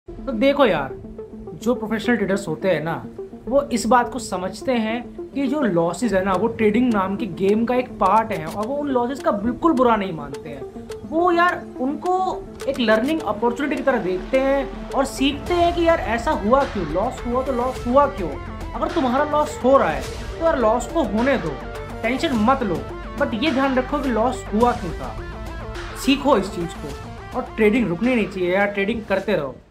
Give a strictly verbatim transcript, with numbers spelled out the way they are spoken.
तो देखो यार, जो प्रोफेशनल ट्रेडर्स होते हैं ना, वो इस बात को समझते हैं कि जो लॉसेस है ना, वो ट्रेडिंग नाम के गेम का एक पार्ट है और वो उन लॉसेस का बिल्कुल बुरा नहीं मानते हैं। वो यार उनको एक लर्निंग अपॉर्चुनिटी की तरह देखते हैं और सीखते हैं कि यार ऐसा हुआ क्यों, लॉस हुआ तो लॉस हुआ क्यों। अगर तुम्हारा लॉस हो रहा है तो यार लॉस को होने दो, टेंशन मत लो, बट ये ध्यान रखो कि लॉस हुआ क्यों था। सीखो इस चीज़ को, और ट्रेडिंग रुकनी नहीं चाहिए यार, ट्रेडिंग करते रहो।